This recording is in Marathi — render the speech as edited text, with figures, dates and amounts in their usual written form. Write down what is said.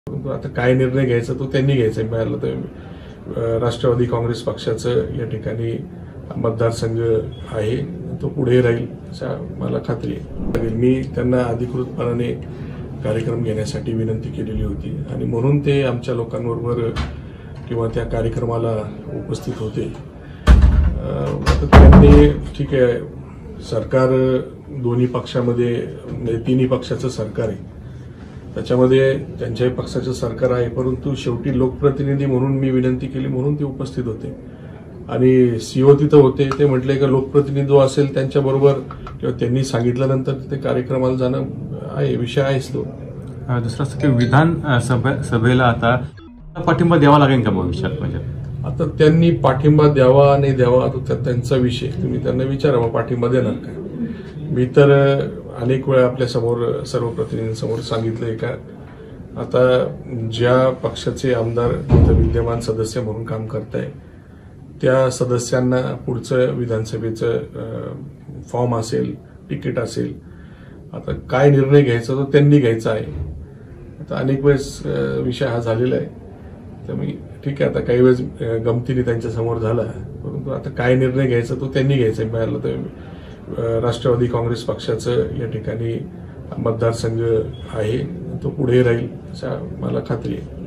परंतु आता काय निर्णय घ्यायचा तो त्यांनी घ्यायचा. मिळालं तर राष्ट्रवादी काँग्रेस पक्षाचं या ठिकाणी मतदारसंघ आहे, तो पुढे राहील अशा मला खात्री आहे. मी त्यांना अधिकृतपणाने कार्यक्रम घेण्यासाठी विनंती केलेली होती आणि म्हणून ते आमच्या लोकांबरोबर किंवा त्या कार्यक्रमाला उपस्थित होते. आता त्यांनी ठीक आहे, सरकार दोन्ही पक्षामध्ये म्हणजे तिन्ही पक्षाचं सरकार आहे, त्याच्यामध्ये त्यांच्याही पक्षाचं सरकार आहे, परंतु शेवटी लोकप्रतिनिधी म्हणून मी विनंती केली म्हणून ते उपस्थित होते. आणि सीओ तिथं होते. ते म्हटले की लोकप्रतिनिधी जो असेल त्यांच्याबरोबर किंवा त्यांनी सांगितल्यानंतर ते कार्यक्रमाला जाणं आहे, विषय आहेच तो. दुसरं असं की विधान सभेला आता पाठिंबा द्यावा लागेल का भविष्यात? म्हणजे आता त्यांनी पाठिंबा द्यावा नाही द्यावा तो त्यांचा विषय, तुम्ही त्यांना विचारावा पाठिंबा देणार काय. मी तर अनेक वेळा आपल्या समोर सर्व प्रतिनिधींसमोर सांगितलंय का आता ज्या पक्षाचे आमदार तिथं विद्यमान सदस्य म्हणून काम करताय त्या सदस्यांना पुढचं विधानसभेचं फॉर्म असेल, तिकीट असेल, आता काय निर्णय घ्यायचा तो त्यांनी घ्यायचा आहे. आता अनेक वेळेस विषय हा झालेला आहे, तर मी ठीक आहे आता काही वेळेस गमतीने त्यांच्या समोर झाला, परंतु आता काय निर्णय घ्यायचा तो त्यांनी घ्यायचा. मिळालं तर राष्ट्रवादी काँग्रेस पक्षाचं या ठिकाणी मतदारसंघ आहे, तो पुढे राहील अशा मला खात्री आहे.